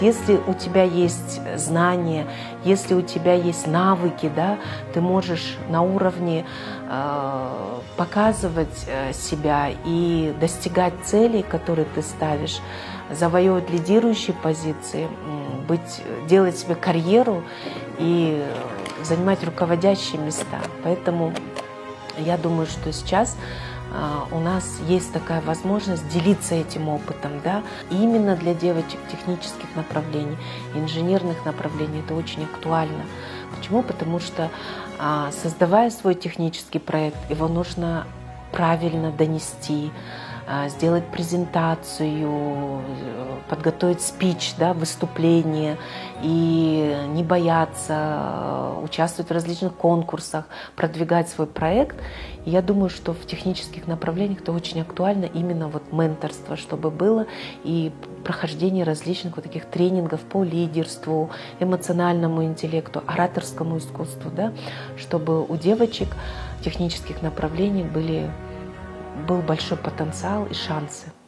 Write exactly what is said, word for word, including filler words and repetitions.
Если у тебя есть знания, если у тебя есть навыки, да, ты можешь на уровне э, показывать себя и достигать целей, которые ты ставишь, завоевывать лидирующие позиции, быть, делать себе карьеру и занимать руководящие места. Поэтому я думаю, что сейчас у нас есть такая возможность делиться этим опытом, да, и именно для девочек технических направлений, инженерных направлений это очень актуально. Почему? Потому что, создавая свой технический проект, его нужно правильно донести, сделать презентацию, подготовить спич, да, выступление и не бояться участвовать в различных конкурсах, продвигать свой проект. И я думаю, что в технических направлениях это очень актуально именно вот менторство, чтобы было и прохождение различных вот таких тренингов по лидерству, эмоциональному интеллекту, ораторскому искусству, да, чтобы у девочек технических направлений были был большой потенциал и шансы.